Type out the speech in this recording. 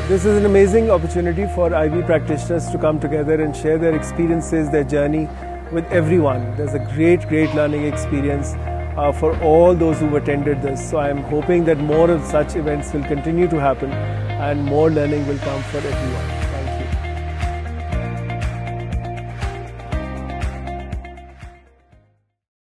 This is an amazing opportunity for IB practitioners to come together and share their experiences, their journey with everyone. There's a great learning experience for all those who've attended this. So I'm hoping that more of such events will continue to happen and more learning will come for everyone.